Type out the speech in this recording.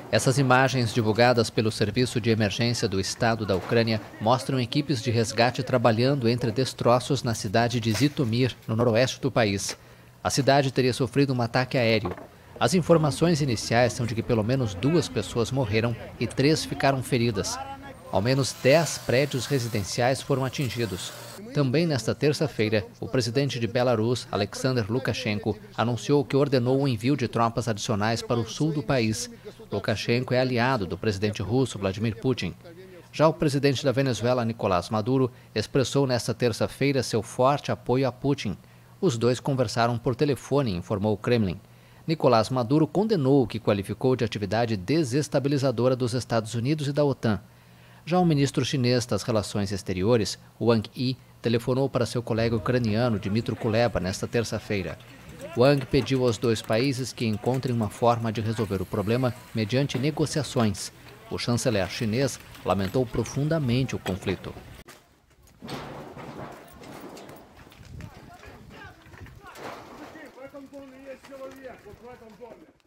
Essas imagens divulgadas pelo Serviço de Emergência do Estado da Ucrânia mostram equipes de resgate trabalhando entre destroços na cidade de Zitomir, no noroeste do país. A cidade teria sofrido um ataque aéreo. As informações iniciais são de que pelo menos 2 pessoas morreram e 3 ficaram feridas. Ao menos 10 prédios residenciais foram atingidos. Também nesta terça-feira, o presidente de Belarus, Alexander Lukashenko, anunciou que ordenou o envio de tropas adicionais para o sul do país. Lukashenko é aliado do presidente russo, Vladimir Putin. Já o presidente da Venezuela, Nicolás Maduro, expressou nesta terça-feira seu forte apoio a Putin. Os dois conversaram por telefone, informou o Kremlin. Nicolás Maduro condenou o que qualificou de atividade desestabilizadora dos Estados Unidos e da OTAN. Já o ministro chinês das Relações Exteriores, Wang Yi, telefonou para seu colega ucraniano, Dmytro Kuleba, nesta terça-feira. Wang pediu aos 2 países que encontrem uma forma de resolver o problema mediante negociações. O chanceler chinês lamentou profundamente o conflito. В этом доме есть человек, вот в этом доме.